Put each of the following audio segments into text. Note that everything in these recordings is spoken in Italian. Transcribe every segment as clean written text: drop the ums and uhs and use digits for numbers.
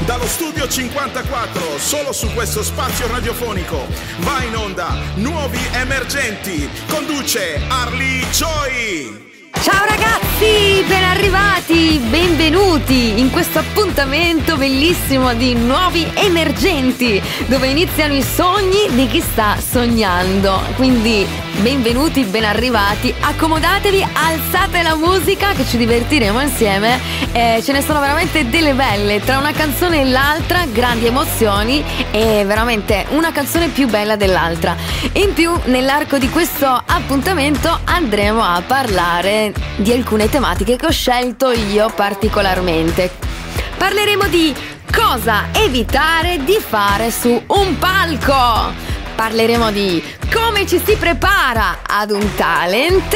Dallo studio 54, solo su questo spazio radiofonico, va in onda Nuovi Emergenti. Conduce Arly Joy. Ciao ragazzi, ben arrivati, benvenuti in questo appuntamento bellissimo di Nuovi Emergenti, dove iniziano i sogni di chi sta sognando. Quindi benvenuti, ben arrivati, accomodatevi, alzate la musica che ci divertiremo insieme. Ce ne sono veramente delle belle, tra una canzone e l'altra, grandi emozioni e veramente una canzone più bella dell'altra. In più, nell'arco di questo appuntamento andremo a parlare di alcune tematiche che ho scelto io particolarmente. Parleremo di cosa evitare di fare su un palco. Parleremo di come ci si prepara ad un talent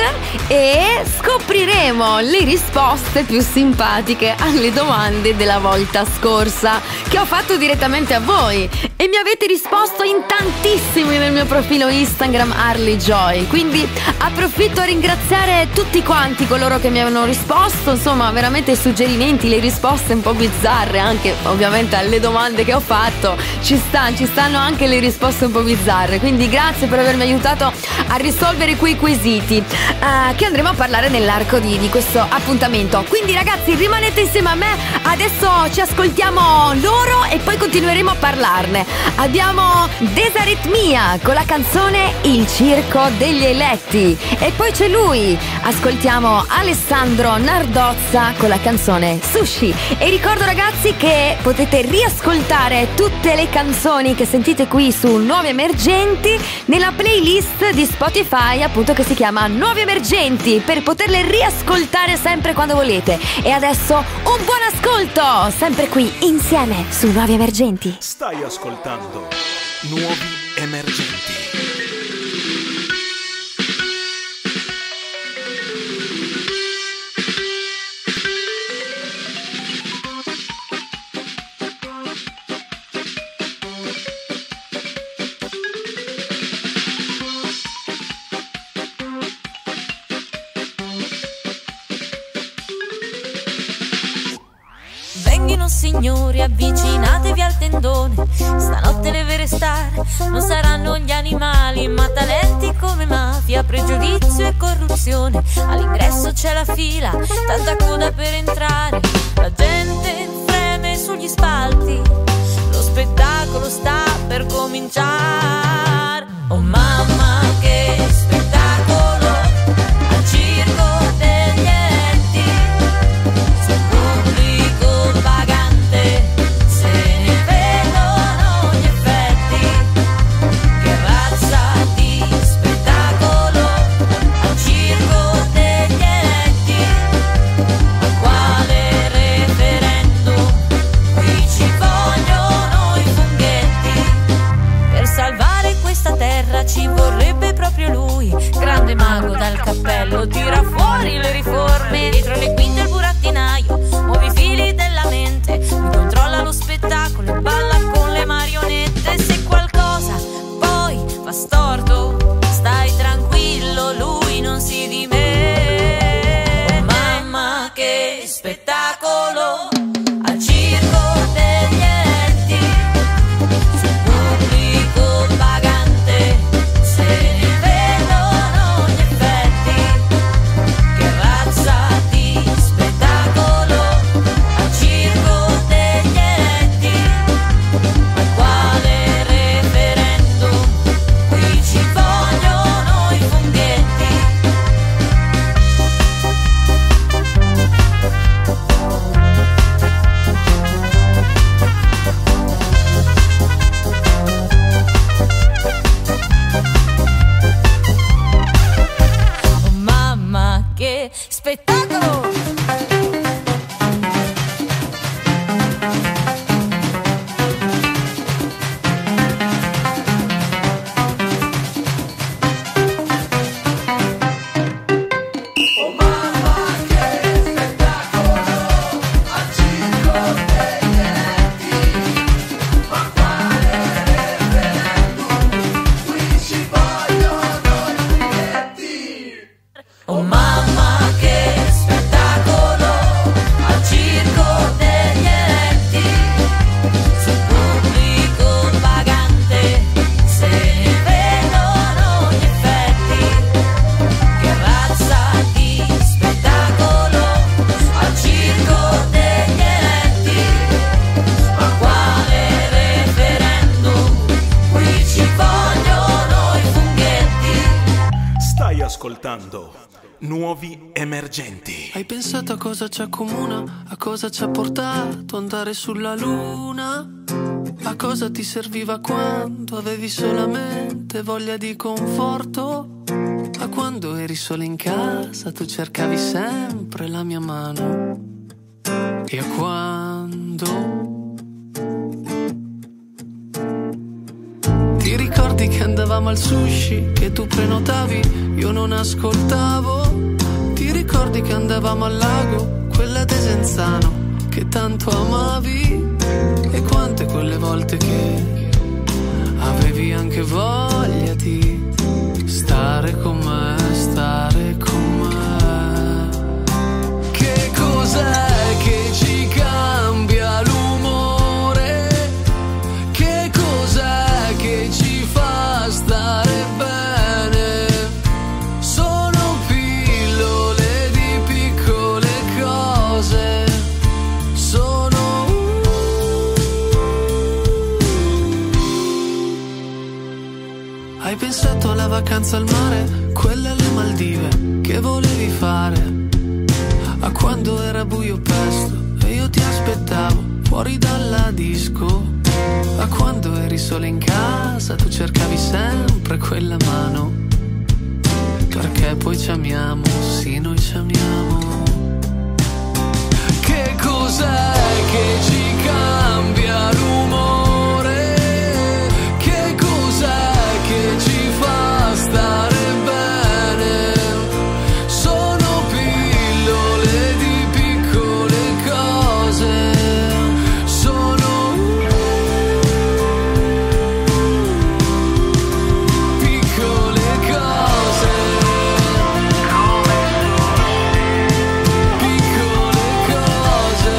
e scopriremo le risposte più simpatiche alle domande della volta scorsa che ho fatto direttamente a voi e mi avete risposto in tantissimi nel mio profilo Instagram Arly Joy, quindi approfitto a ringraziare tutti quanti coloro che mi hanno risposto, insomma veramente suggerimenti, le risposte un po' bizzarre anche ovviamente alle domande che ho fatto, ci stanno anche le risposte un po' bizzarre, quindi grazie per avermi aiutato a risolvere quei quesiti che andremo a parlare nell'arco di questo appuntamento. Quindi ragazzi rimanete insieme a me, adesso ci ascoltiamo loro e poi continueremo a parlarne. Abbiamo Desaritmia con la canzone Il Circo degli Eletti e poi c'è lui, ascoltiamo Alessandro Nardozza con la canzone Sushi. E ricordo ragazzi che potete riascoltare tutte le canzoni che sentite qui su Nuovi Emergenti nella playlist di Spotify appunto che si chiama Nuovi Emergenti, per poterle riascoltare sempre quando volete. E adesso un buon ascolto, sempre qui insieme su Nuovi Emergenti. Stai ascoltando Nuovi Emergenti. Signori, avvicinatevi al tendone, stanotte le vere star non saranno gli animali, ma talenti come mafia, pregiudizio e corruzione. All'ingresso c'è la fila, tanta coda per entrare, la gente freme sugli spalti, lo spettacolo sta per cominciare. Oh mamma che spettacolo, al circo degli eletti, sul pubblico pagante se ne vedono gli effetti. Che razza di spettacolo, al circo degli eletti, quale referendum, qui ci vogliono i funghetti. Per salvare questa terra ci vorrebbe proprio lui, grande mago dal cappello, tira fuori le riforme, dietro le quinte il burattinaio, muove i fili della mente, lui controlla lo spettacolo e balla con le marionette. Se qualcosa poi va storto, stai tranquillo, lui non si dimette. Oh mamma che spettacolo, al circo degli eletti, sul pubblico pagante se ne vedono gli effetti. Che razza di spettacolo, al circo degli eletti, ma quale referendum, qui ci vogliono i funghetti. Nuovi Emergenti. Hai pensato a cosa ci accomuna? A cosa ci ha portato andare sulla luna? A cosa ti serviva quando avevi solamente voglia di conforto? A quando eri solo in casa tu cercavi sempre la mia mano? E a quando ti ricordi che andavamo al sushi, che tu prenotavi, io non ascoltavo? Ti ricordi che andavamo al lago, quella Desenzano, che tanto amavi? E quante quelle volte che avevi anche voglia di stare con me, stare con me. Che cos'è che ci cambia l'umore? Che cos'è che ci fa stare bene? Sono pillole di piccole cose. Sono Hai pensato alla vacanza al mare, quella alle Maldive che volevi fare? A quando era buio presto e io ti aspettavo fuori dalla disco? A quando eri sola in casa tu cercavi sempre quella mano? Perché poi ci amiamo, sì noi ci amiamo. Che cos'è che ci cambia l'umore? Che cos'è che ci fa stare bene? Sono pillole di piccole cose. Sono piccole cose. Piccole cose.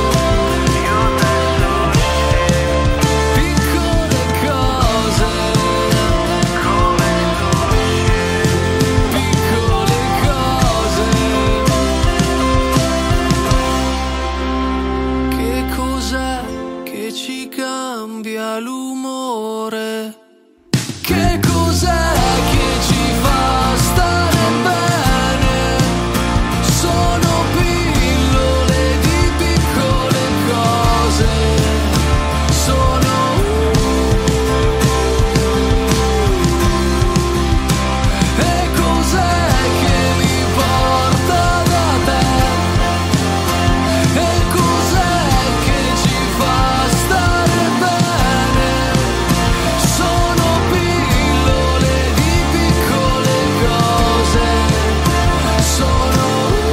Piccole cose. Piccole cose. Che cos'è che ci cambia l'umore? Che cos'è che ci fa stare bene? Sono pillole di piccole cose. Sono E cos'è che mi porta da te? E cos'è che ci fa stare bene? Sono pillole di piccole cose. Sono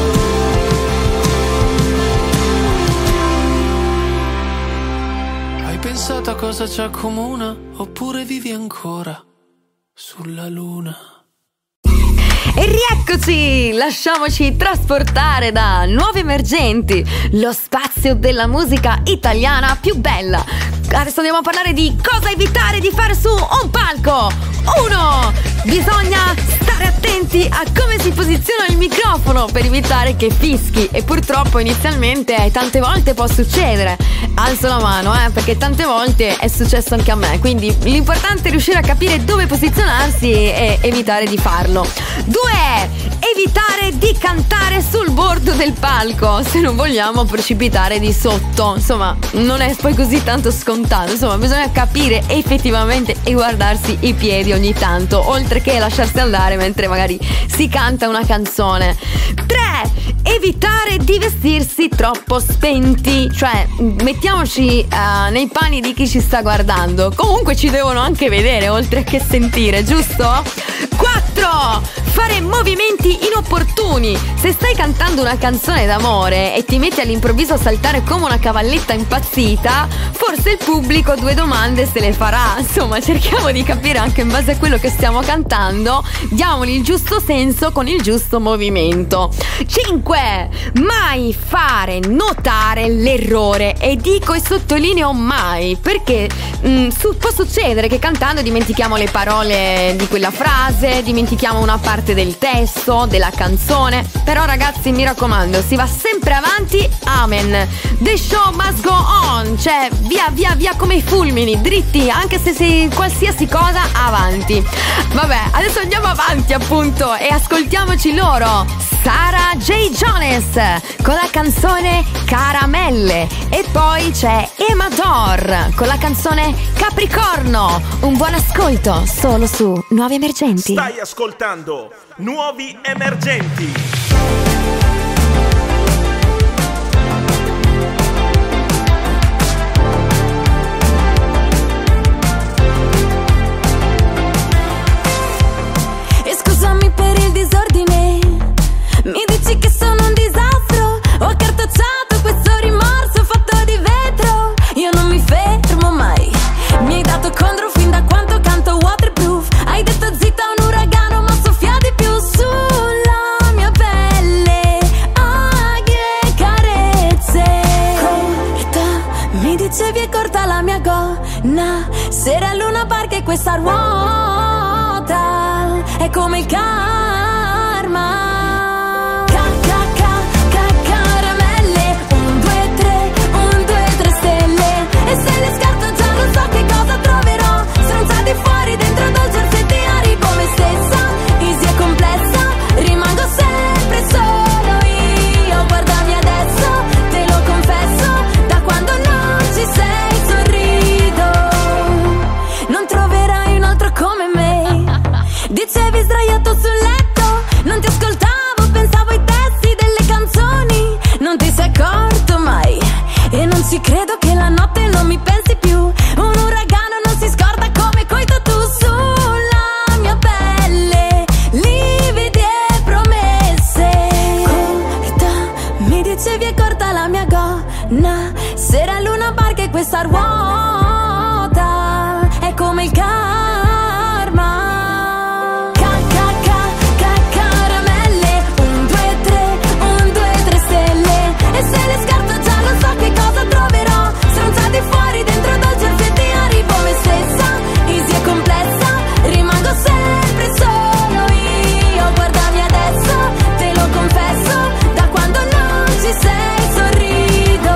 Hai pensato a cosa ci accomuna? Oppure vivi ancora sulla luna? E rieccoci! Lasciamoci trasportare da Nuovi Emergenti, lo spazio della musica italiana più bella. Adesso andiamo a parlare di cosa evitare di fare su un palco. 1. Bisogna stare attenti a come si posiziona il microfono per evitare che fischi. E purtroppo inizialmente tante volte può succedere. Alzo la mano, perché tante volte è successo anche a me. Quindi l'importante è riuscire a capire dove posizionarsi e evitare di farlo. 2. Evitare di cantare sul bordo del palco, se non vogliamo precipitare di sotto. Insomma, non è poi così tanto scontato. Insomma, bisogna capire effettivamente e guardarsi i piedi ogni tanto, oltre che lasciarsi andare mentre magari si canta una canzone. 3. Evitare di vestirsi troppo spenti, cioè mettiamoci nei panni di chi ci sta guardando. Comunque ci devono anche vedere oltre che sentire, giusto? 4. Fare movimenti inopportuni. Se stai cantando una canzone d'amore e ti metti all'improvviso a saltare come una cavalletta impazzita, forse il pubblico 2 domande se le farà. Insomma, cerchiamo di capire anche in base a quello che stiamo cantando, diamogli il giusto senso con il giusto movimento. 5. Mai fare notare l'errore. E dico e sottolineo mai, perché può succedere che cantando dimentichiamo le parole di quella frase, dimentichiamo una parte parte del testo, della canzone. Però ragazzi, mi raccomando, si va sempre avanti, amen. The show must go on, cioè via come i fulmini, dritti, anche se sei qualsiasi cosa, avanti. Vabbè, adesso andiamo avanti appunto e ascoltiamoci loro, Sarah J. Jones con la canzone Caramelle, e poi c'è Emma Dor con la canzone Capricorno. Un buon ascolto solo su Nuovi Emergenti. Stai ascoltando Nuovi Emergenti. Scusami per il disordine, mi dici che sono un disastro. Ho accartocciato questo rimorso fatto di vetro. Io non mi fermo mai. Mi hai dato contro fin da quanto canto waterproof. Hai detto zitta un uragano, ma soffia di più sulla mia pelle. Aghe e carezze. Corta, mi dicevi è corta la mia gonna. Sera Luna Park e questa ruota è come il karma. Caramelle, 1, 2, 3, 1, 2, 3 stelle. E se le scarto già non so che cosa troverò. Stronzati fuori, dentro dolce effettiari come stessa. Easy e complessa, rimango sempre solo io. Guardami adesso, te lo confesso, da quando non ci sei sorrido. Non troverai un altro come me. Dicevi sdraiato sul letto, non ti ascoltavo, pensavo ai testi delle canzoni. Non ti sei accorto mai, e non ci credo che la notte non mi pensi più. Un uragano non si scorda come coi tatu sulla mia pelle. Lividi e promesse. Corta, mi dicevi è corta la mia gonna. Sera Luna Park e questa ruota è come il karma. E se le scarto già non so che cosa troverò. Stronzati fuori, dentro dolce effetti arrivo me stessa. Easy e complessa, rimango sempre solo io. Guardami adesso, te lo confesso, da quando non ci sei sorrido.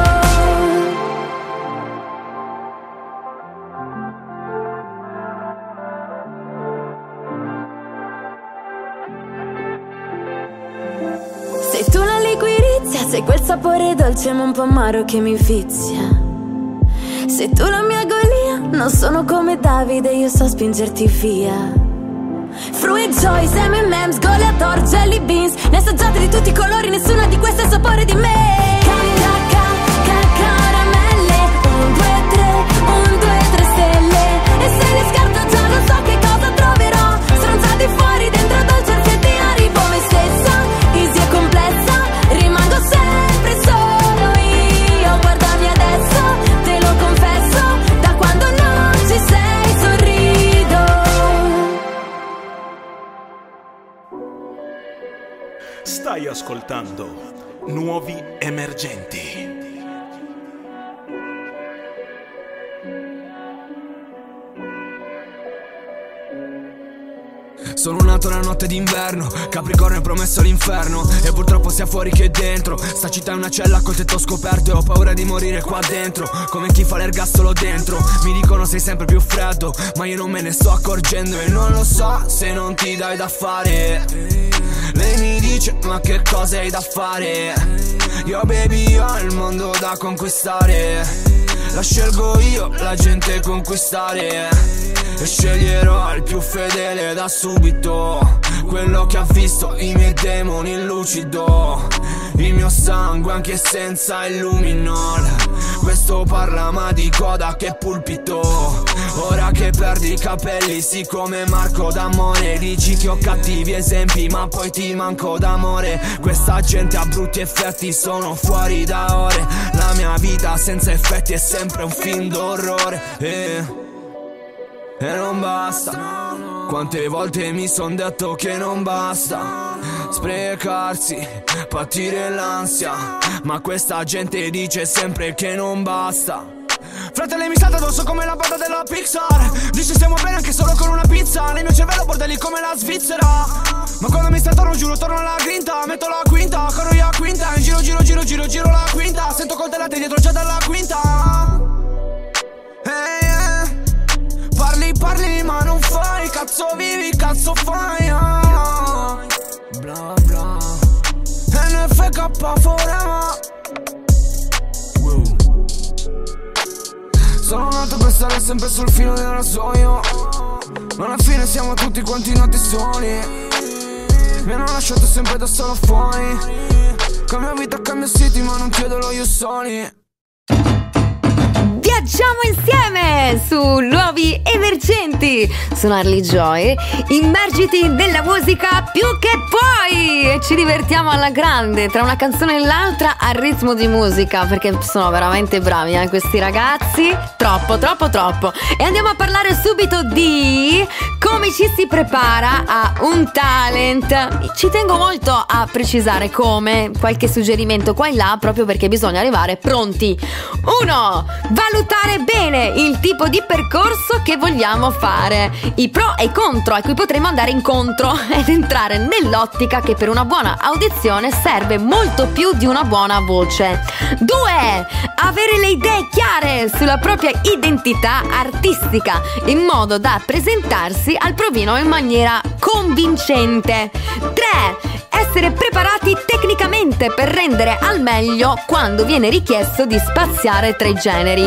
Sei tu la liquirizia, sei quel sapore dolce ma un po' amaro che mi vizia. Sei tu la mia agonia, non sono come Davide, io so spingerti via. Fruit Joyce, M&M's, Goliator, Jelly Beans, ne assaggiate di tutti i colori, nessuna di queste ha il sapore di me. Caramelle, 1, 2, 3, 1, 2, 3 stelle. E se le scarto già non so che cosa troverò. Stronzati fuori, dentro dolce effetti arrivo me stessa. Easy e complessa, rimango sempre solo io. Guardami adesso, te lo confesso, da quando non ci sei sorrido. Stai ascoltando Nuovi Emergenti. Sono nato una notte d'inverno, Capricorno è promesso l'inferno. E purtroppo sia fuori che dentro. Sta città è una cella col tetto scoperto e ho paura di morire qua dentro. Come chi fa l'ergastolo dentro. Mi dicono sei sempre più freddo, ma io non me ne sto accorgendo. E non lo so se non ti dai da fare. Lei mi dice ma che cosa hai da fare. Io baby ho il mondo da conquistare. La scelgo io, la gente conquistare. E sceglierò il più fedele da subito. Quello che ha visto i miei demoni in lucido. Il mio sangue anche senza il luminol. Questo parlama di coda che pulpito. Ora che perdi i capelli sì come Marco D'Amore. Dici che ho cattivi esempi ma poi ti manco d'amore. Questa gente ha brutti effetti, sono fuori da ore. La mia vita senza effetti è sempre un film d'orrore. E non basta. Quante volte mi son detto che non basta sprecarsi, patire l'ansia. Ma questa gente dice sempre che non basta. Fratelli mi salta addosso come la banda della Pixar. Dice stiamo bene anche solo con una pizza. Nel mio cervello bordelli come la Svizzera. Ma quando mi stanno giuro torno alla grinta. Metto la quinta, corro io a quinta. In giro, giro, giro, giro, giro la quinta. Sento coltellate dietro già dalla quinta. Parli, parli ma non fai. Cazzo vivi, cazzo fai. Bla bla. NFK forever. Sono nato per stare sempre sul filo del rasoio, ma alla fine siamo tutti quanti nati soli. Mi hanno lasciato sempre da solo fuori. Cambio vita, cambio siti, ma non chiedo lo io soli. Viaggiamo insieme su Nuovi Emergenti. Sono Arlie Joy. Immergiti nella musica più che puoi e ci divertiamo alla grande tra una canzone e l'altra al ritmo di musica, perché sono veramente bravi questi ragazzi. Troppo, troppo, troppo. E andiamo a parlare subito di come ci si prepara a un talent. Ci tengo molto a precisare come, qualche suggerimento qua e là, proprio perché bisogna arrivare pronti. 1. Valutare bene il tipo di percorso che vogliamo fare, i pro e i contro a cui potremo andare incontro ed entrare nell'ottica che per una buona audizione serve molto più di una buona voce. 2. Avere le idee chiare sulla propria identità artistica in modo da presentarsi al provino in maniera convincente. 3. Essere preparati tecnicamente per rendere al meglio quando viene richiesto di spaziare tra i generi.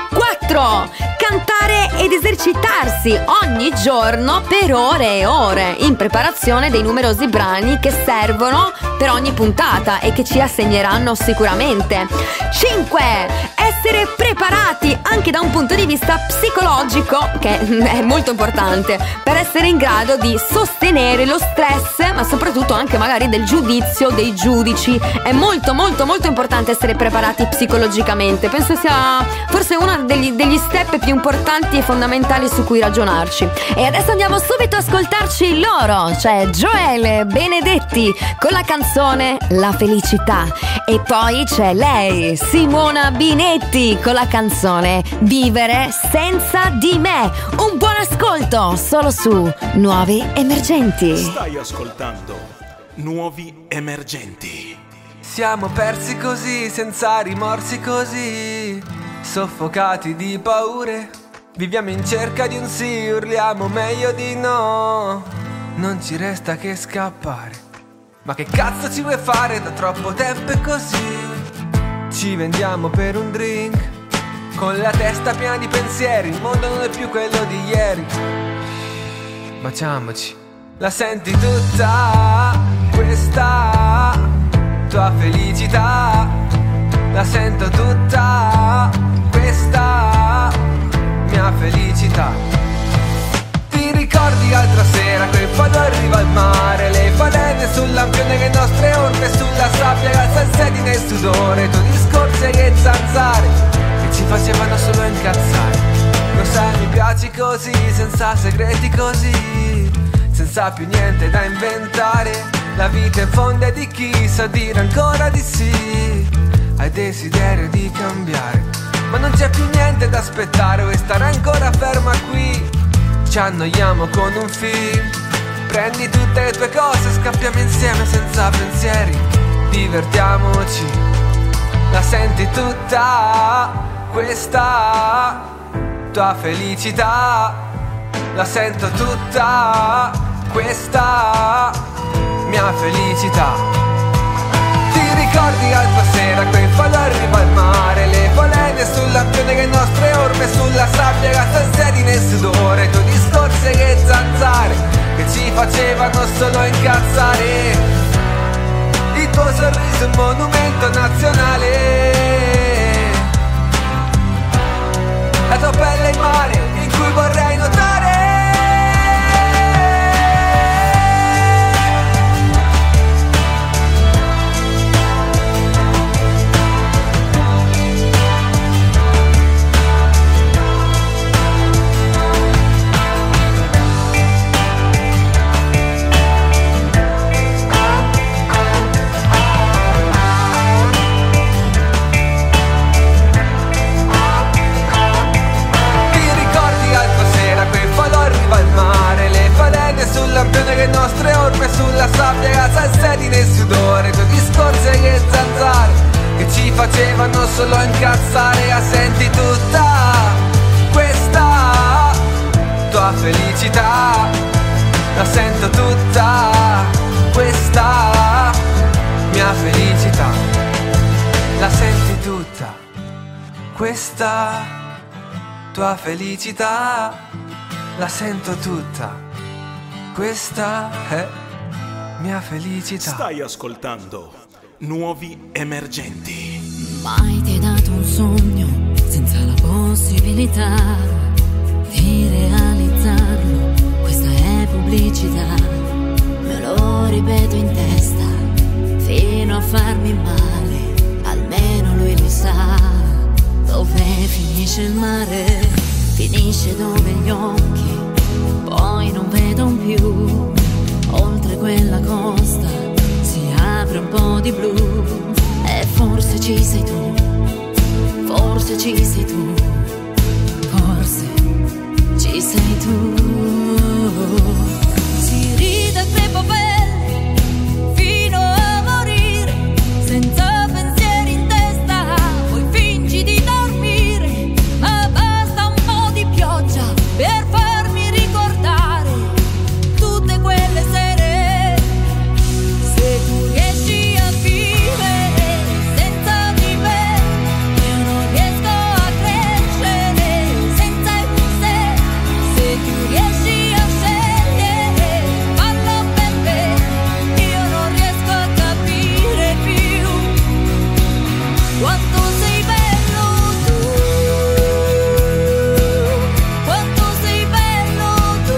4. Cantare ed esercitarsi ogni giorno per ore e ore in preparazione dei numerosi brani che servono per ogni puntata e che ci assegneranno sicuramente. 5. Essere preparati anche da un punto di vista psicologico, che è molto importante, per essere in grado di sostenere lo stress, ma soprattutto anche magari del giudizio dei giudici. È molto molto molto importante essere preparati psicologicamente. Penso sia forse uno degli step più importanti e fondamentali su cui ragionarci. E adesso andiamo subito a ascoltarci loro, cioè Joelle Benedetti con la canzone La Felicità, e poi c'è lei, Simona Binetti, con la canzone Vivere senza di me. Un buon ascolto solo su Nuovi Emergenti. Stai ascoltando Nuovi Emergenti. Siamo persi così, senza rimorsi così, soffocati di paure. Viviamo in cerca di un sì, urliamo meglio di no. Non ci resta che scappare. Ma che cazzo ci vuoi fare? Da troppo tempo è così. Ci vendiamo per un drink, con la testa piena di pensieri. Il mondo non è più quello di ieri. Baciamoci. La senti tutta questa tua felicità? La sento tutta questa mia felicità. Ti ricordi l'altra sera quel falò in riva al mare, le balene sul lampione, le nostre orme sulla sabbia, la salsedine e il sudore, i tuoi discorsi e le zanzare che ci facevano solo incazzare. Lo sai, mi piaci così, senza segreti così, senza più niente da inventare. La vita in fondo è di chi sa dire ancora di sì, hai desiderio di cambiare, ma non c'è più niente da aspettare, vuoi stare ancora ferma qui. Ci annoiamo con un film, prendi tutte le tue cose, scappiamo insieme senza pensieri, divertiamoci. La senti tutta questa tua felicità? La sento tutta questa mia felicità. Ti ricordi l'altra sera quel falò in riva al mare, le balene sul lampione, le nostre orme sulla sabbia, la salsedine e il sudore, i tuoi discorsi e le zanzare che ci facevano solo incazzare. Il tuo sorriso è un monumento nazionale, la tua pelle è il mare in cui vorrei nuotare. solo incazzare, senti tutta questa tua felicità, la sento tutta questa mia felicità, la senti tutta questa tua felicità, la sento tutta questa è mia felicità. Stai ascoltando Nuovi Emergenti. Mai ti è dato un sogno senza la possibilità di realizzarlo, questa è pubblicità, me lo ripeto in testa fino a farmi male, almeno lui lo sa, dove finisce il mare, finisce dove gli occhi poi non vedono più, oltre quella costa si apre un po' di blu, e forse ci sei tu, forse ci sei tu, forse ci sei tu. Si ride tra i papelli fino a morire, senza pensieri in testa, poi fingi di dormire, ma basta un po' di pioggia per farmi ricordare tutte quelle sere. Se tu riesci a vivere senza di me, io non riesco a crescere senza di te. Se tu riesci a scegliere, fallo per me, io non riesco a capire più quanto sei bello tu, quanto sei bello tu.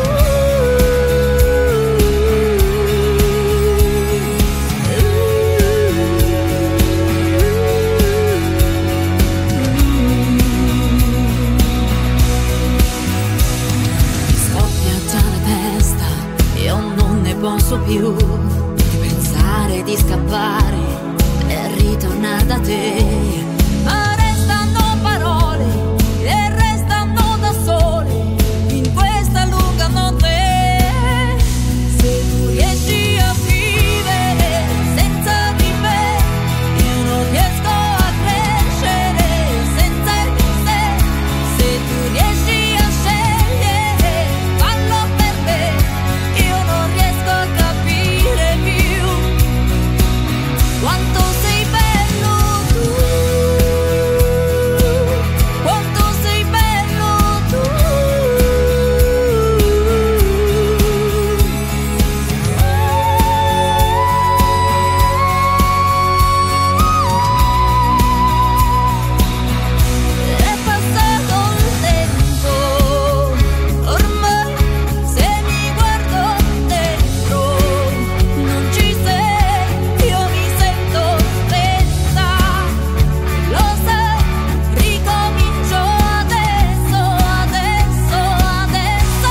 Mi scoppia già la testa, io non ne posso più di pensare di scappare e ritornare da te, ma restano parole e restano da sole in questa lunga notte. Se tu riesci a vivere senza di me, io non riesco a crescere senza di te. Se tu riesci a scegliere, fallo per me, io non riesco a capire più quanto sei bello tu, quanto sei bello tu. È passato il tempo, ormai se mi guardo dentro non ci sei, io mi sento spenta, lo sai, ricomincio adesso, adesso, adesso.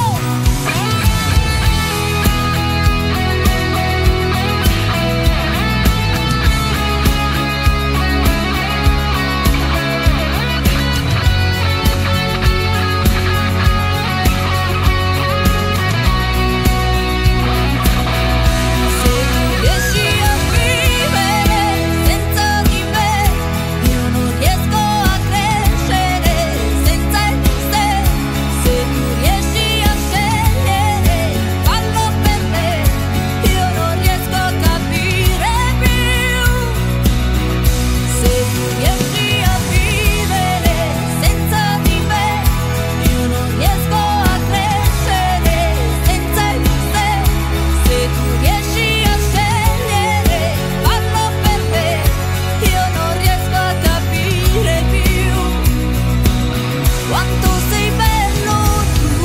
Se tu riesci a vivere senza di me, io non riesco a crescere senza di te. Se tu riesci a scegliere, fallo per me, io non riesco a capire più. Se tu riesci a vivere senza di me, io non riesco a crescere senza di te. Se tu riesci a scegliere, fallo per me, io non riesco a capire più quanto sei bello tu.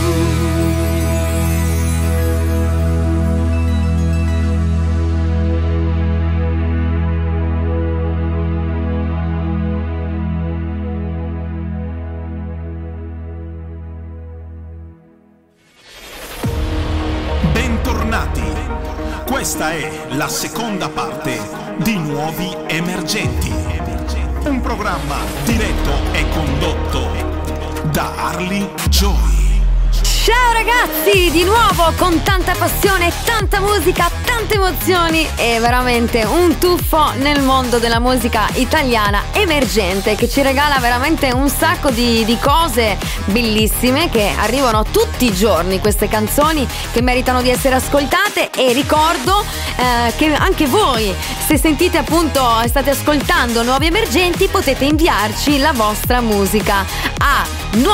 Bentornati. Questa è la seconda parte di Nuovi Emergenti. Un programma diretto e condotto da Arlie Joy. Ciao ragazzi, di nuovo con tanta passione, tanta musica, tanta tante emozioni e veramente un tuffo nel mondo della musica italiana emergente, che ci regala veramente un sacco di cose bellissime che arrivano tutti i giorni, queste canzoni che meritano di essere ascoltate. E ricordo che anche voi, se sentite appunto, state ascoltando Nuovi Emergenti, potete inviarci la vostra musica a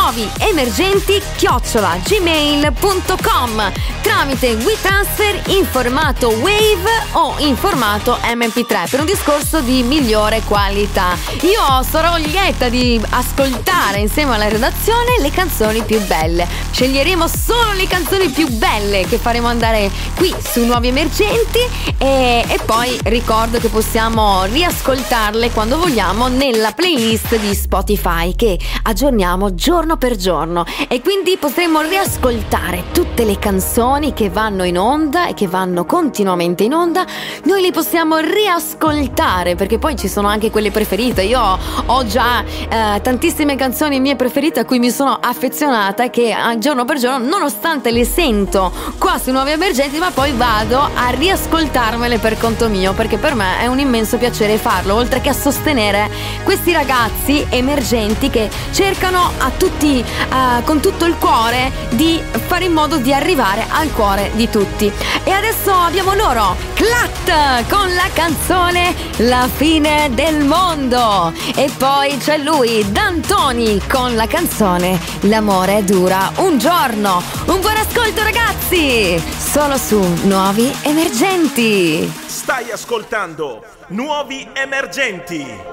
nuoviemergenti@gmail.com tramite WeTransfer in formato Wave o in formato MP3 per un discorso di migliore qualità. Io sarò lieta di ascoltare insieme alla redazione le canzoni più belle. Sceglieremo solo le canzoni più belle che faremo andare qui su Nuovi Emergenti e poi ricordo che possiamo riascoltarle quando vogliamo nella playlist di Spotify che aggiorniamo giorno per giorno, e quindi potremo riascoltare tutte le canzoni che vanno in onda e che vanno continuamente in onda. Noi le possiamo riascoltare perché poi ci sono anche quelle preferite. Io ho già tantissime canzoni mie preferite a cui mi sono affezionata e che giorno per giorno, nonostante le sento qua su Nuovi Emergenti, ma poi vado a riascoltarmele per conto mio, perché per me è un immenso piacere farlo, oltre che a sostenere questi ragazzi emergenti che cercano a tutti, con tutto il cuore, di fare in modo di arrivare al cuore di tutti. E adesso abbiamo loro, Clat, con la canzone La fine del mondo, e poi c'è lui, D'Antoni, con la canzone L'amore dura un giorno. Un buon ascolto ragazzi, solo su Nuovi Emergenti. Stai ascoltando Nuovi Emergenti.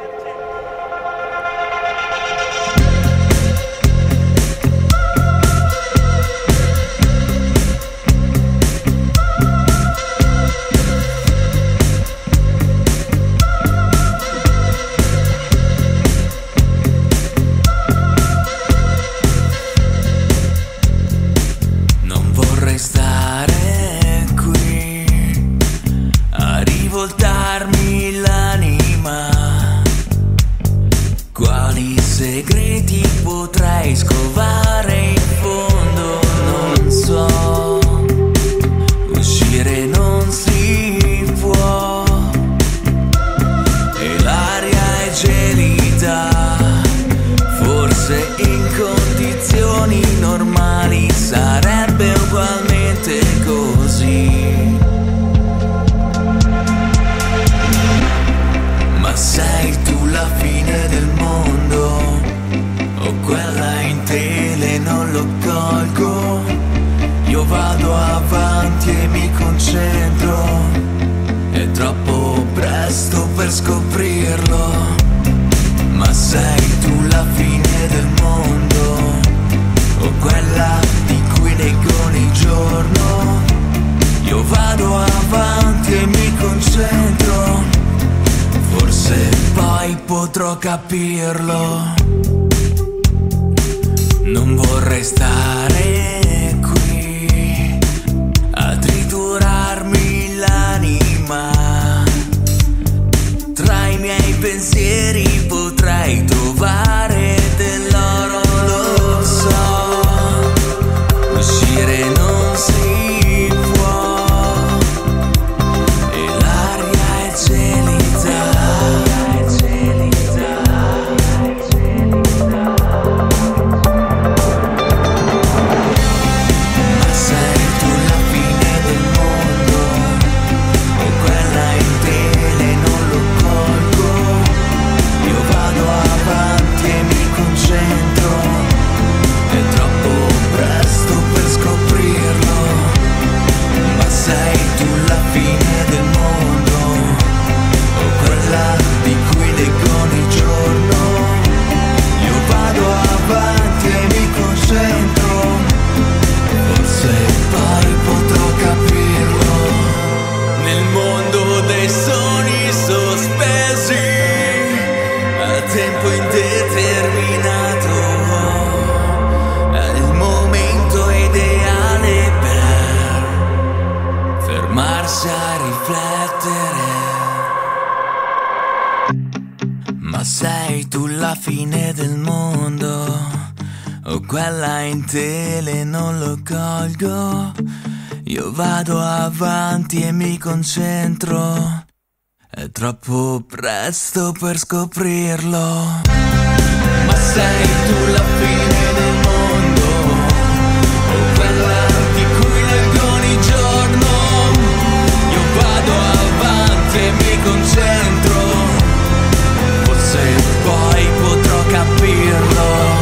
Stare qui a rivoltarmi l'anima, quali segreti potrei scovare in fondo, non so, uscire non si può e l'aria è gelida, forse in condizioni normali sarebbe ugualmente così, ma sei tu la fine del mondo o quella in tele non lo colgo, io vado avanti e mi concentro, è troppo presto per scoprirlo, ma sei tu la fine del mondo o quella di cui leggo ogni giorno, io vado avanti e mi concentro, forse poi potrò capirlo, non vorrei stare qui a triturarmi l'anima, tra i miei pensieri potrei trovare dell'oro, lo so, uscire non si può e l'aria è gelida, ma sei tu la fine del mondo o quella in tele non lo colgo, io vado avanti e mi concentro, è troppo presto per scoprirlo, ma sei tu la fine del mondo o quella di cui leggo ogni giorno, io vado avanti e mi concentro, forse poi potrò capirlo, nel mondo dei sogni sospesi a tempo indeterminato, è il momento ideale per fermarsi a riflettere, ma sei tu la fine del mondo o quella in tele non lo colgo, Io vado avanti e mi concentro. È troppo presto per scoprirlo. Ma sei tu la fine del mondo, o quella di cui leggo ogni giorno. Io vado avanti e mi concentro. Forse poi potrò capirlo.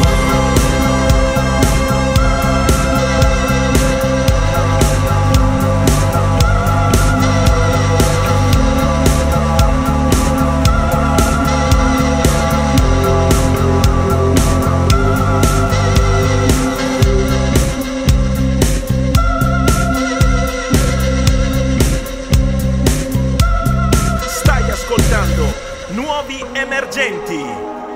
Nuovi emergenti.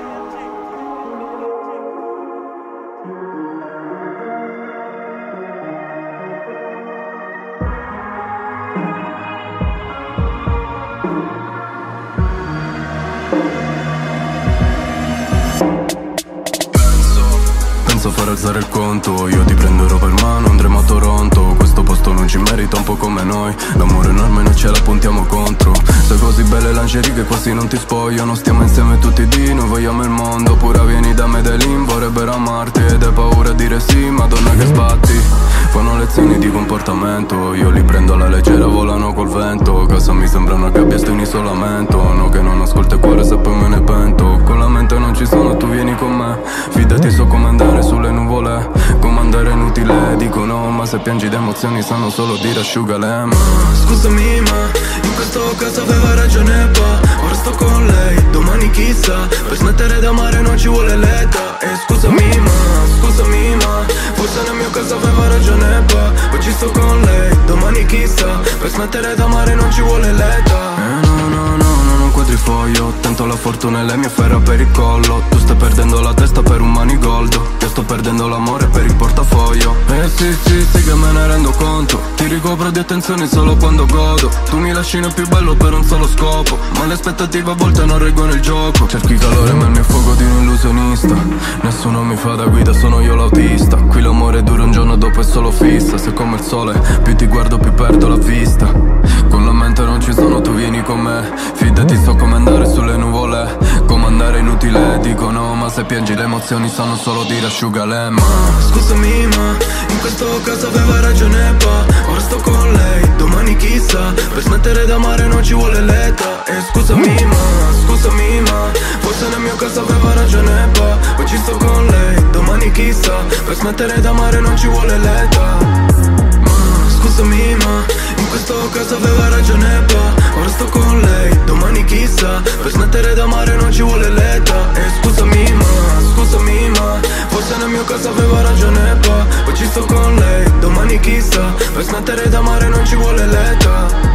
Penso far alzare il conto, io ti prenderò per mano, andremo a Toronto. Questo posto non ci merita un po' come noi. L'amore enorme noi ce la puntiamo contro. Sei così belle lingerie che quasi non ti spogliano. Stiamo insieme tutti i dì, noi vogliamo il mondo. Pure vieni da Medellin, vorrebbero amarti ed hai paura a dire sì, madonna che sbatti. Fanno lezioni di comportamento, io li prendo alla leggera, volano col vento. Casa mi sembra una gabbia, sto in isolamento. No che non ascolta il cuore se poi me ne pento. Con la mente non ci sono, tu vieni con me. Fidati, so come andare sulle nuvole. Comandare è inutile, dico no, ma se piangi d'emozioni sanno solo dire asciugale. Ma scusami, ma in questo caso aveva ragione pa. Ora sto con lei, domani chissà. Per smettere d'amare non ci vuole l'età. E scusami, ma forse nel mio caso aveva ragione pa. Oggi sto con lei, domani chissà. Per smettere d'amare non ci vuole l'età. Non un quadrifoglio, tento la fortuna e lei mi afferra per il collo. Tu stai perdendo la testa per un manigoldo, io sto perdendo l'amore per il portafoglio. Sì che me ne rendo conto. Ti ricopro di attenzioni solo quando godo. Tu mi lasci nel più bello per un solo scopo, ma le aspettative a volte non reggono il gioco. Cerchi calore ma il mio fuoco di un illusionista. Nessuno mi fa da guida, sono io l'autista. Qui l'amore dura un giorno, dopo è solo fissa. Se come il sole, più ti guardo più perdo la vista. Con la mente non ci sono, tu vieni con me. Fidati, so come andare sulle nuvole. Comandare è inutile, dico no, ma se piangi le emozioni sanno solo dire asciugale. Ma scusami, ma in questo caso aveva ragione pa. Ora sto con lei, domani chissà. Per smettere d'amare non ci vuole l'età. E scusami, ma forse nel mio caso aveva ragione pa. Oggi sto con lei, domani chissà. Per smettere d'amare non ci vuole l'età. Scusami, ma in questo caso aveva ragione pa. Ora sto con lei, domani chissà. Per smettere d'amare non ci vuole l'età. E scusami, ma forse nel mio caso aveva ragione pa. Oggi sto con lei, domani chissà. Per smettere d'amare non ci vuole l'età.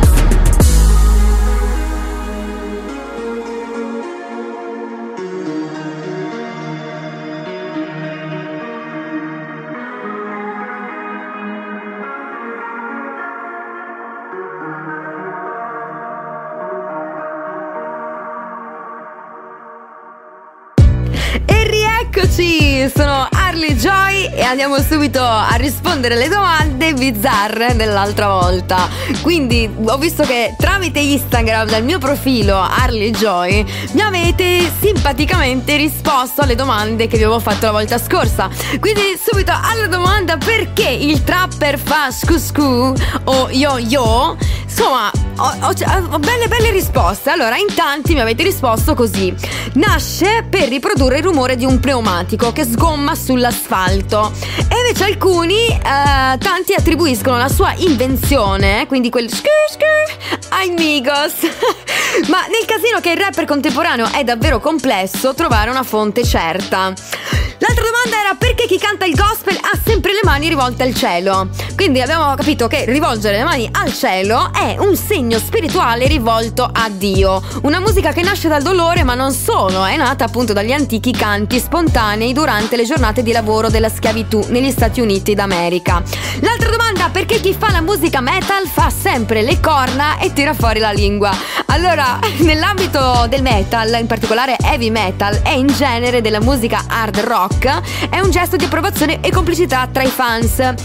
Eccoci, sono Arlie Joy e andiamo subito a rispondere alle domande bizzarre dell'altra volta. Quindi ho visto che tramite Instagram dal mio profilo Arlie Joy mi avete simpaticamente risposto alle domande che vi avevo fatto la volta scorsa. Quindi subito alla domanda: perché il trapper fa scuscù o yo-yo? Insomma, ho belle risposte. Allora, in tanti mi avete risposto così: nasce per riprodurre il rumore di un pneumatico che sgomma sull'asfalto. E invece alcuni, tanti attribuiscono la sua invenzione, quindi quel ai Migos. Ma nel casino che il rapper contemporaneo è davvero complesso trovare una fonte certa. L'altra domanda era: perché chi canta il gospel ha sempre le mani rivolte al cielo? Quindi abbiamo capito che rivolgere le mani al cielo è un segno spirituale rivolto a Dio. Una musica che nasce dal dolore, ma non solo, è nata appunto dagli antichi canti spontanei durante le giornate di lavoro della schiavitù negli Stati Uniti d'America. L'altra domanda: perché chi fa la musica metal fa sempre le corna e tira fuori la lingua? Allora, nell'ambito del metal, in particolare heavy metal e in genere della musica hard rock, è un gesto di approvazione e complicità tra i fans. Poi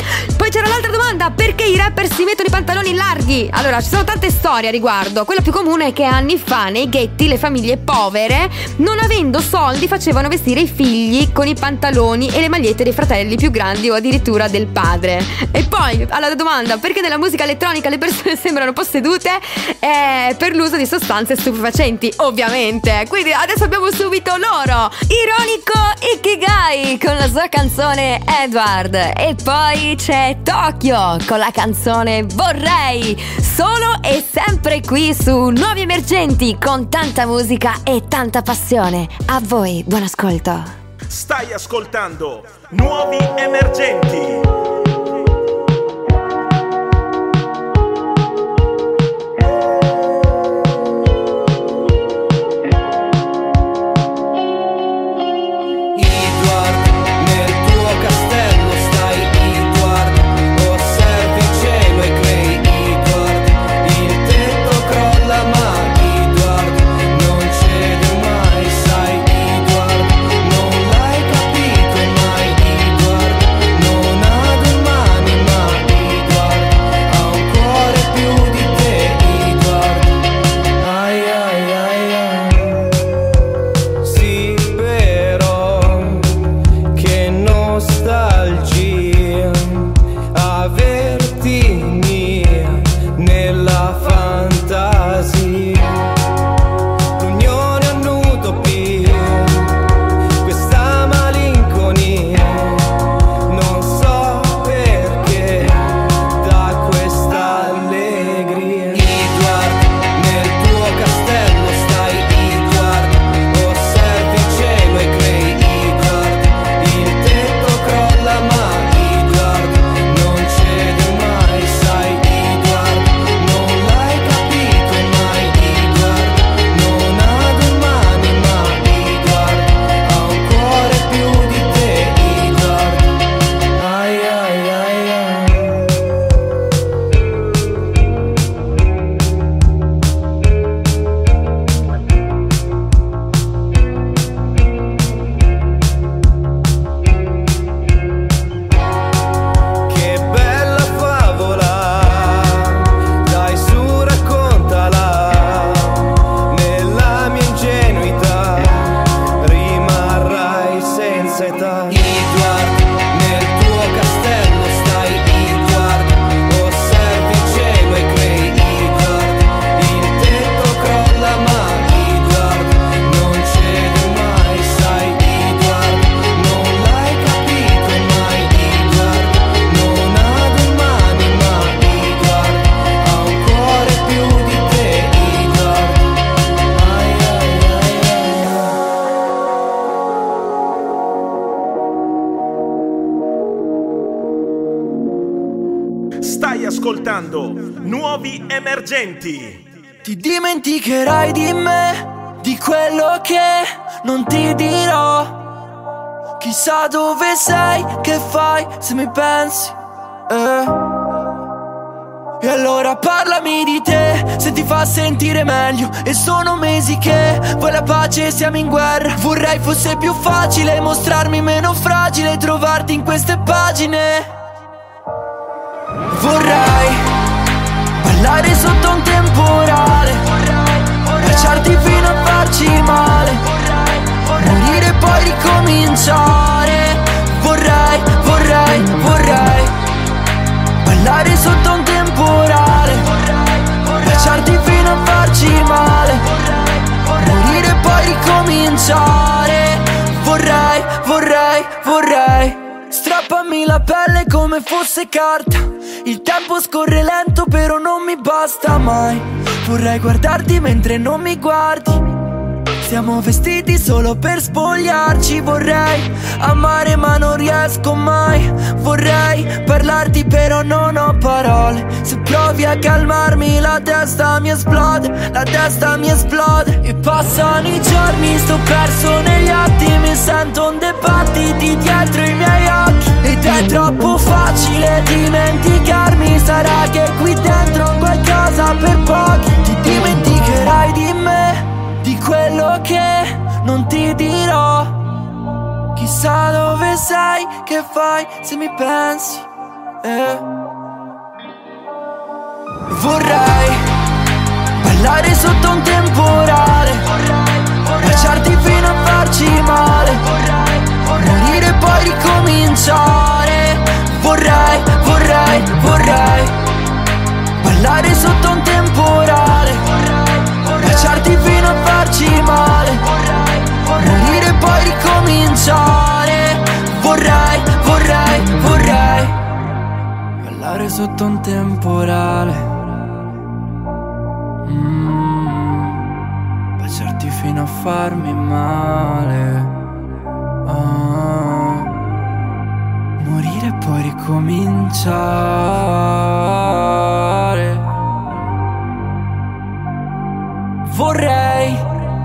poi c'era l'altra domanda: perché i rapper si mettono i pantaloni larghi? Allora, ci sono tante storie a riguardo. Quella più comune è che anni fa nei ghetti le famiglie povere, non avendo soldi, facevano vestire i figli con i pantaloni e le magliette dei fratelli più grandi o addirittura del padre. E poi alla domanda: perché nella musica elettronica le persone sembrano possedute? Per l'uso di sostanze stupefacenti, ovviamente. Quindi adesso abbiamo subito loro, Ironico Ikigai con la sua canzone Edward, e poi c'è Tokyo con la canzone Vorrei. Solo e sempre qui su Nuovi Emergenti, con tanta musica e tanta passione. A voi buon ascolto. Stai ascoltando Nuovi Emergenti. ascoltando Nuovi Emergenti. Ti dimenticherai di me, di quello che non ti dirò. Chissà dove sei, che fai, se mi pensi, E allora parlami di te, se ti fa sentire meglio. E sono mesi che vuoi la pace e siamo in guerra. Vorrei fosse più facile mostrarmi meno fragile, trovarti in queste pagine. Vorrei ballare sotto un temporale, baciarti fino a farci male, morire e poi ricominciare. Vorrei, vorrei, vorrei ballare sotto un temporale, baciarti fino a farci male, morire e poi ricominciare. Vorrei, vorrei, vorrei. Strappami la pelle come fosse carta. Il tempo scorre lento però non mi basta mai. Vorrei guardarti mentre non mi guardi. Siamo vestiti solo per spogliarci. Vorrei amare ma non riesco mai. Vorrei parlarti però non ho parole. Se provi a calmarmi la testa mi esplode, la testa mi esplode. E passano i giorni, sto perso negli attimi, sento onde battiti dietro i miei occhi. Ed è troppo facile dimenticarmi. Sarà che qui dentro ho qualcosa per pochi. Ti dimenticherai di me, di quello che non ti dirò. Chissà dove sei, che fai, se mi pensi, Vorrei ballare sotto un temporale, baciarti fino a farci male, morire e poi ricominciare. Vorrei, vorrei, vorrei ballare sotto un temporale, baciarti fino a farci male, morire e poi ricominciare. Vorrei, vorrei, vorrei ballare sotto un temporale, baciarti fino a farmi male, morire e poi ricominciare. Vorrei.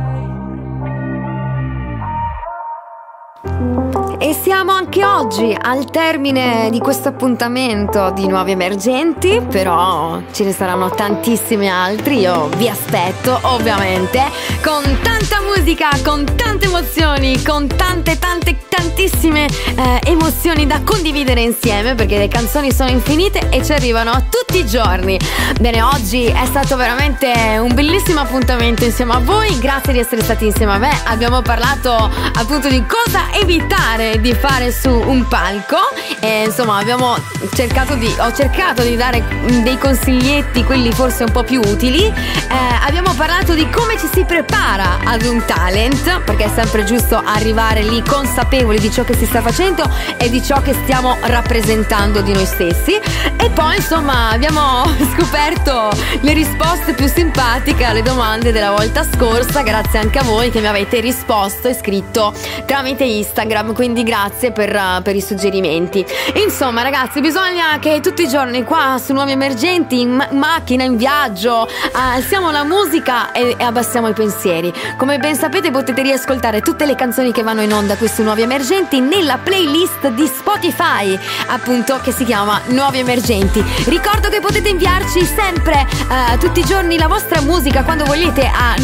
E siamo anche oggi al termine di questo appuntamento di Nuovi Emergenti, però ce ne saranno tantissimi altri, io vi aspetto ovviamente, con tanta musica, con tante emozioni, con tantissime emozioni da condividere insieme, perché le canzoni sono infinite e ci arrivano tutti i giorni. Bene, oggi è stato veramente un bellissimo appuntamento insieme a voi, grazie di essere stati insieme a me. Abbiamo parlato appunto di cosa evitare di fare su un palco e insomma ho cercato di dare dei consiglietti, quelli forse un po' più utili. Abbiamo parlato di come ci si prepara ad un talent, perché è sempre giusto arrivare lì consapevoli di ciò che si sta facendo e di ciò che stiamo rappresentando di noi stessi. E poi insomma abbiamo scoperto le risposte più simpatiche alle domande della volta scorsa, grazie anche a voi che mi avete risposto e scritto tramite Instagram, quindi grazie per i suggerimenti. Insomma ragazzi, bisogna che tutti i giorni qua su Nuovi Emergenti, in macchina, in viaggio, alziamo la musica e abbassiamo i pensieri. Come ben sapete potete riascoltare tutte le canzoni che vanno in onda qui su Nuovi Emergenti nella playlist di Spotify, appunto, che si chiama Nuovi Emergenti. Ricordo che potete inviarci sempre tutti i giorni la vostra musica quando volete a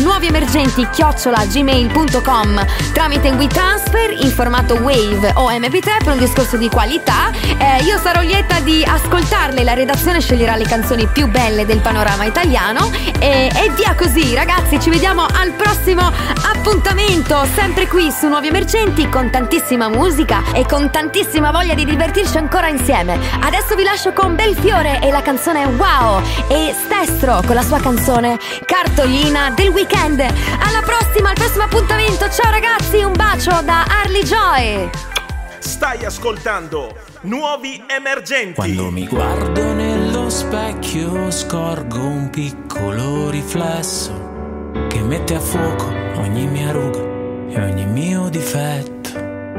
nuoviemergenti@gmail.com tramite WeTransfer in formato Wave o MP3 per un discorso di qualità. Io sarò lieta di ascoltarle, la redazione sceglierà le canzoni più belle del panorama italiano e via così ragazzi, ci vediamo al prossimo appuntamento sempre qui su Nuovi Emergenti, con tantissima musica e con tantissima voglia di divertirci ancora insieme. Adesso vi lascio con Belfiore e la canzone Wow e Stestro con la sua canzone Cartolina del Weekend. Alla prossima, al prossimo appuntamento. Ciao ragazzi, un bacio da Arlie Joy. Stai ascoltando Nuovi Emergenti. Quando mi guardo nello specchio scorgo un piccolo riflesso che mette a fuoco ogni mia ruga e ogni mio difetto.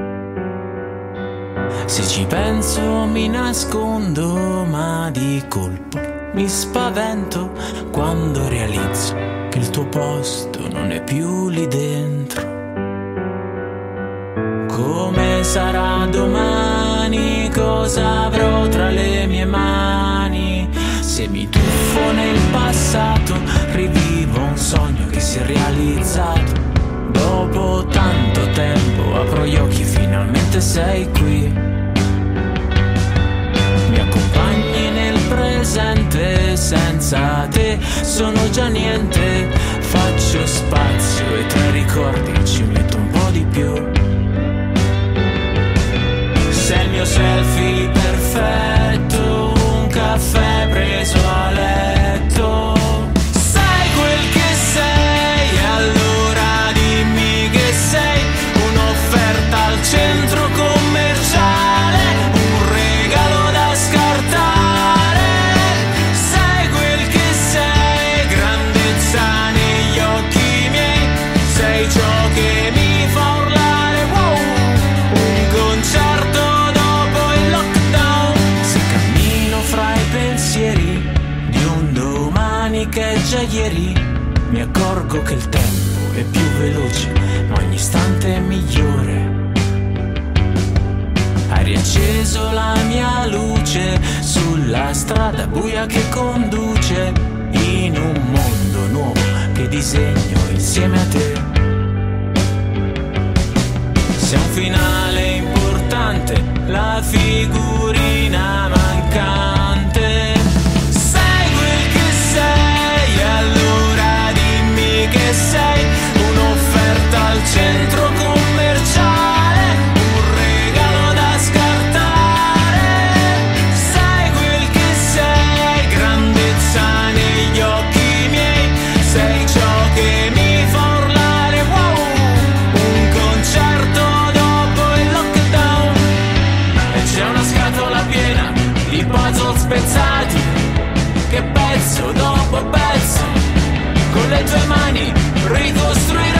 Se ci penso mi nascondo, ma di colpo mi spavento quando realizzo che il tuo posto non è più lì dentro. Come sarà domani? Cosa avrò tra le mie mani? Se mi tuffo nel passato, rivivo un sogno che si è realizzato. Dopo tanto tempo apro gli occhi, finalmente sei qui. Mi accompagni nel presente, senza te sono già niente. Faccio spazio e tra i ricordi ci metto un po' di più. Sei il mio selfie perfetto, un caffè preso a letto. Sai quel che sei, allora dimmi che sei un'offerta al centro commerciale, un regalo da scartare. Sai quel che sei, grandezza negli occhi miei, sei ciò che mi fa urlare wow, un concerto dopo il lockdown. Se cammino fra i pensieri di un domani che è già ieri, mi accorgo che il tempo è più veloce, ma ogni istante è migliore. Hai riacceso la mia luce sulla strada buia che conduce in un mondo nuovo che disegno insieme a te. Se un finale importante, la figurina manca. vacante. Sei quel che sei, allora dimmi che sei un'offerta al centro commerciale, un regalo da scartare. Sei quel che sei, grandezza negli occhi miei, sei ciò che mi fa urlare wow, un concerto dopo il lockdown. E c'è una scatola piena di puzzle spezzati, che pezzo dopo pezzo con le tue mani ricostruirai.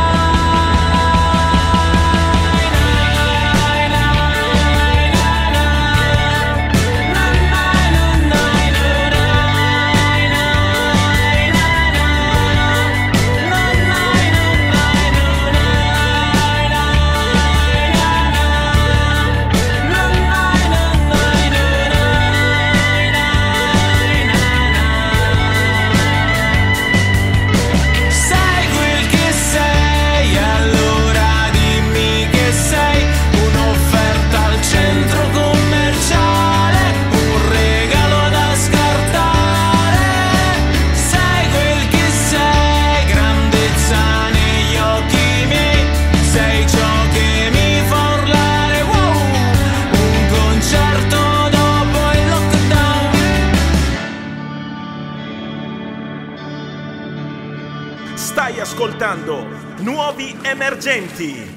Sei quel che sei, allora dimmi che sei un'offerta al centro commerciale, un regalo da scartare. Sei quel che sei, grandezza negli occhi miei, sei ciò che mi fa urlare wow, un concerto dopo il lockdown. Stai ascoltando Nuovi Emergenti.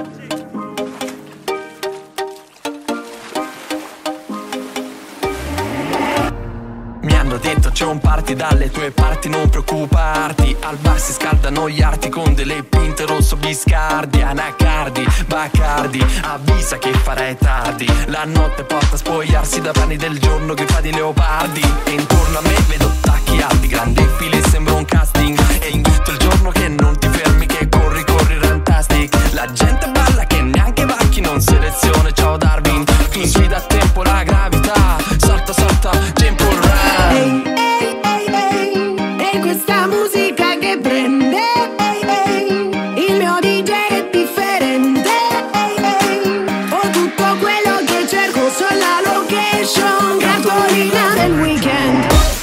Mi hanno detto c'è un party dalle tue parti, non preoccuparti. Al bar si scaldano gli arti con delle pinte rosso biscardi, anacardi, bacardi. Avvisa che farai tardi, la notte porta a spogliarsi da panni del giorno che fa di leopardi. E intorno a me vedo tacchi alti, grandi file, sembra un casting. E in tutto il giorno che non ti fermi, che corri, corri rantastic. La gente balla che neanche vacchi, non selezione, ciao Darwin. Fingi da tempo la gravità, salta, salta, tempo run. E questa musica che prende, il mio DJ è differente. Ho tutto quello che cerco sulla location, cartolina del weekend.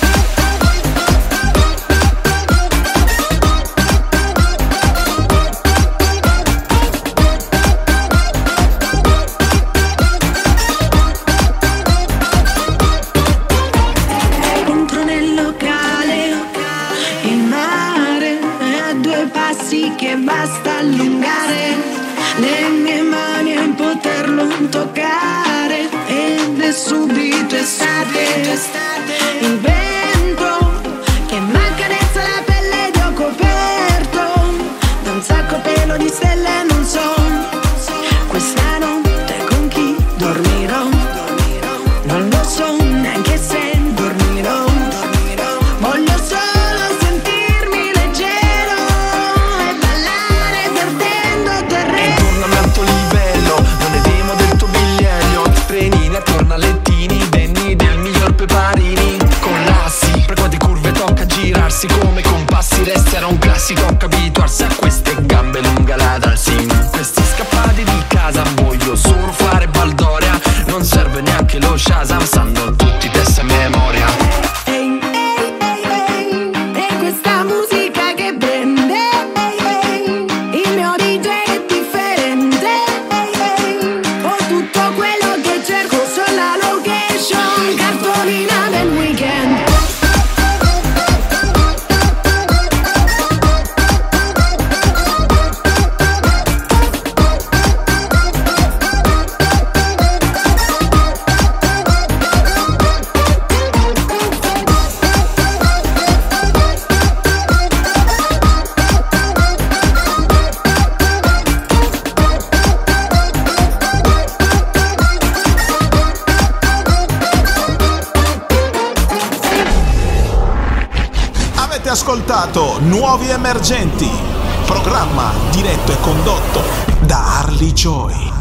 Entro nel locale, il mare è a due passi che basta allungare le mie mani e poterlo toccare. Ed è subito estate, il vento che m'accarezza la pelle ed ho coperto da un sacco pelo di stelle. Non so questa notte con chi dormirò, non lo so neanche se dormirò. Voglio solo sentirmi leggero e ballare perdendo terreno. Intorno a me alto livello, non è demo del tuo biglietto. Trenini attorno a lettini, venni del miglior peparini. Con l'assi, per quante curve tocca girarsi come compassi. Resterà un classico, abituarsi a queste gambe lunga la dal sim. Questi scappati di casa, voglio solo fare baldoria. Non serve neanche lo Shazam, sanno tutti testa e memoria. E questa musica che prende, il mio DJ è differente. Ho tutto quello che cerco sulla location, cartolina del weekend. Avete ascoltato Nuovi Emergenti, programma diretto e condotto da Arlie Joy.